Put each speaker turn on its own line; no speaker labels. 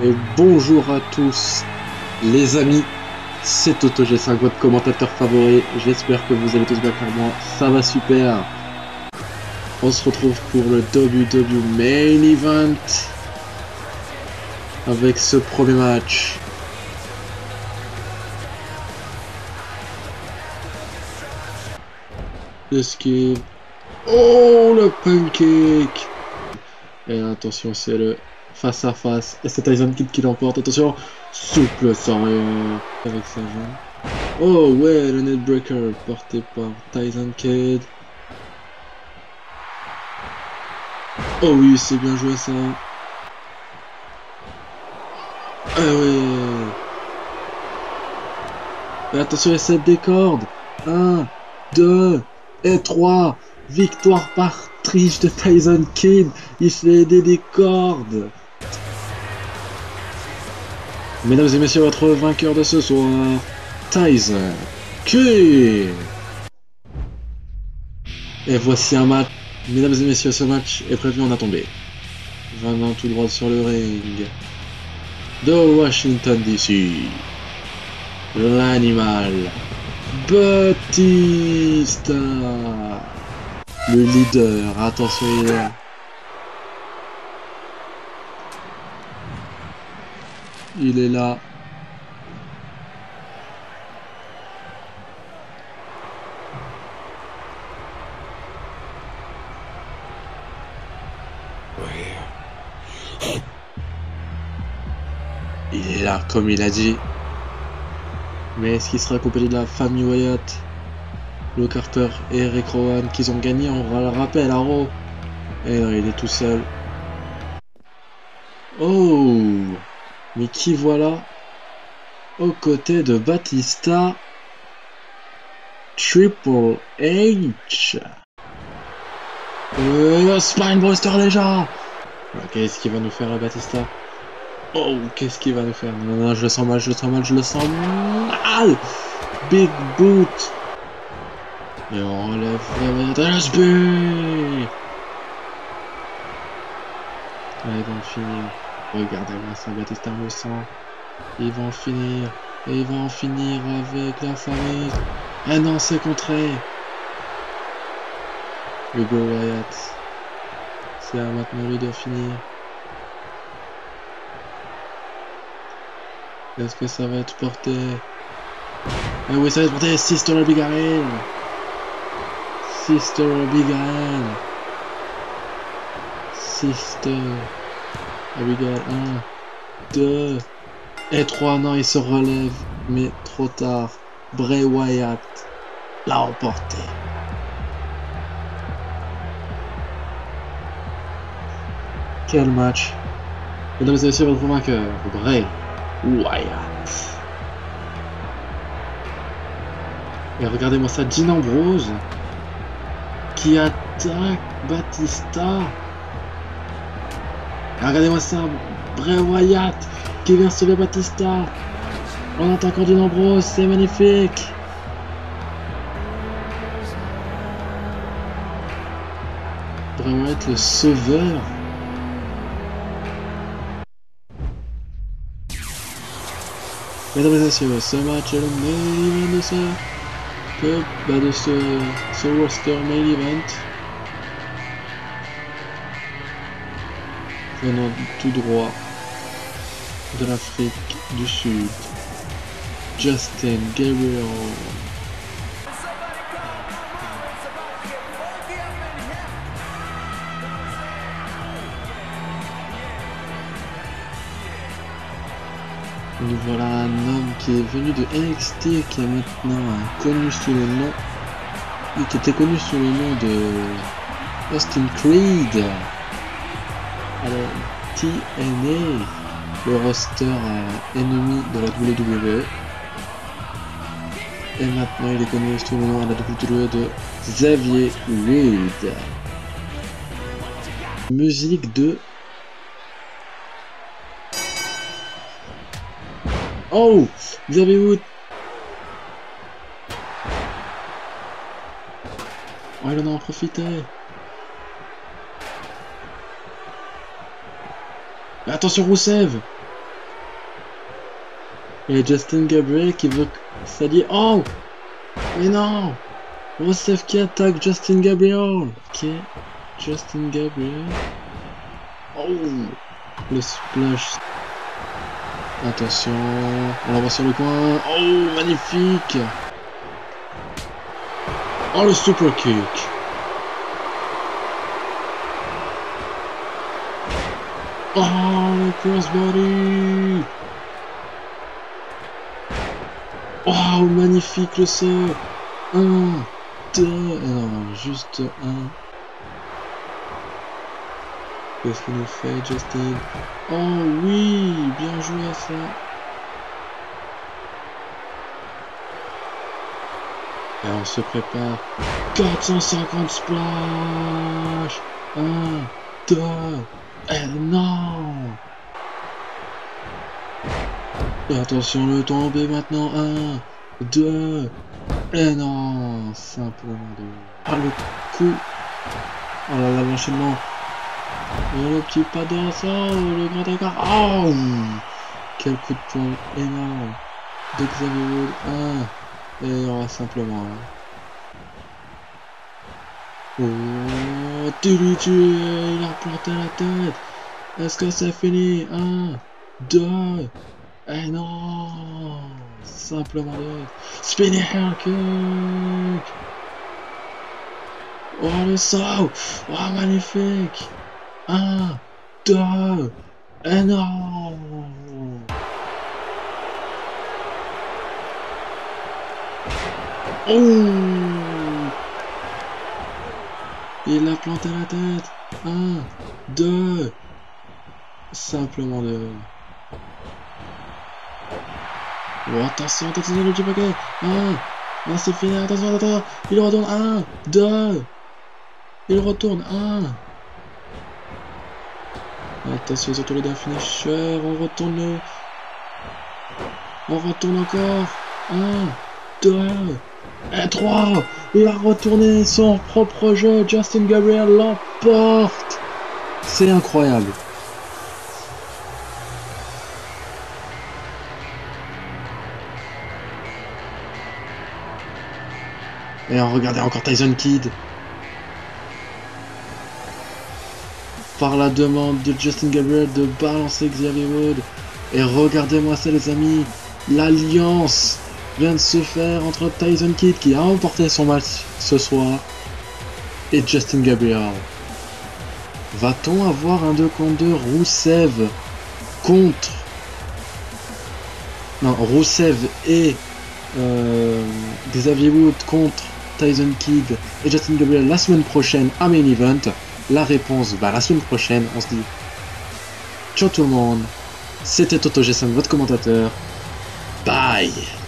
Et bonjour à tous les amis, c'est TotoG5, votre commentateur favori. J'espère que vous allez tous bien, car moi ça va super. On se retrouve pour le WWE Main Event avec ce premier match. Esquive. Oh, le pancake. Et attention, c'est le face à face. Et c'est Tyson Kidd qui l'emporte. Attention, souple sans rien avec sa jambe. Oh ouais, le Netbreaker porté par Tyson Kidd. Oh oui, c'est bien joué ça. Ah ouais. Et attention, il set des cordes. 1, 2 et 3. Victoire par triche de Tyson Kidd. Il fait aider des cordes. Mesdames et messieurs, votre vainqueur de ce soir, Tyson Kidd. Et voici un match. Mesdames et messieurs, ce match est prévu en a tombé. Venant tout droit sur le ring de Washington DC, l'animal Batista, le leader. Attention, il est là. Il est là. Il est là, comme il a dit. Mais est-ce qu'il sera accompagné de la famille Wyatt, Lou Carter et Eric Rowan, qu'ils ont gagné, on le rappelle, à Raw. Et non, il est tout seul. Oh, mais qui voilà aux côtés de Batista? Triple H. Spinebuster déjà. Qu'est-ce qu'il va nous faire, Batista? Oh, qu'est-ce qu'il va nous faire? Non, non, je le sens mal, je le sens mal, je le sens mal. Big boot. Et on relève LSB. Allez, ils vont finir. Regardez-moi ça, Batista me sent. Ils vont finir. Et ils vont en finir avec la famille. Ah non, c'est contré. Hugo Wyatt. C'est à maintenant lui de finir. Est-ce que ça va être porté? Ah oui, ça va être porté. Sister Abigail. Sister Abigail. Sister Abigail. 1, 2 et 3. Non, il se relève. Mais trop tard. Bray Wyatt l'a emporté. Quel match. Mesdames et messieurs, votre vainqueur, Bray Wyatt. Et regardez-moi ça, Dean Ambrose qui attaque Batista. Et regardez-moi ça, Bray Wyatt qui vient sauver Batista en attaquant Dean Ambrose, c'est magnifique. Bray Wyatt le sauveur. Mesdames et messieurs, ce match est le main event de ce roster main event. Venant tout droit de l'Afrique du Sud, Justin Gabriel. Nous voilà un homme qui est venu de NXT, qui est maintenant connu sous le nom, qui était connu sous le nom de Austin Creed. Alors, TNA, le roster ennemi de la WWE. Et maintenant il est connu sous le nom à la WWE de Xavier Woods. Musique de... Oh, Xavier Woods. Oh, il en a en profité. Attention Rousseff. Et Justin Gabriel qui veut s'allier. Oh! Mais non! Rusev qui attaque Justin Gabriel. Ok. Justin Gabriel. Oh! Le splash. Attention. On l'envoie sur le coin. Oh! Magnifique! Oh, le super kick! Oh, le crossbody! Oh, magnifique le saut! 1, 2, non, juste 1. Qu'est-ce qu'il nous fait, Justin? Oh oui, bien joué ça! Et on se prépare. 450 splash! 1, 2, et non! Et attention, le tomber maintenant. 1, 2, et non! Simplement 2. Ah, le coup! Oh là là, l'enchaînement! Et le petit pas de ça, le grand écart. Oh! Quel coup de poing énorme! De Xavier Wood. 1. Et il y aura simplement 1. Oh! Il a replanté la tête! Est-ce que c'est fini? 1, 2, et non! Simplement 2. Spinning hair kick! Oh le saut! Oh magnifique! 1, 2, et non! Oh! Il a planté la tête! 1, 2, simplement 2. Oh, attention, attention, le petit paquet! 1, non, c'est fini, attention, attention! Il retourne! 1, 2, il retourne! 1. Attention, ils ont tourné d'un finisher, on retourne le... On retourne encore. 1, 2, et 3. Il a retourné son propre jeu. Justin Gabriel l'emporte. C'est incroyable. Et regardez encore Tyson Kidd. Par la demande de Justin Gabriel de balancer Xavier Wood. Et regardez-moi ça les amis. L'alliance vient de se faire entre Tyson Kidd qui a remporté son match ce soir et Justin Gabriel. Va-t-on avoir un 2 contre 2 Rusev contre... Non, Rusev et Xavier Wood contre Tyson Kidd et Justin Gabriel la semaine prochaine à Main Event? La réponse, la semaine prochaine, on se dit ciao tout le monde, c'était Toto G5, votre commentateur, bye.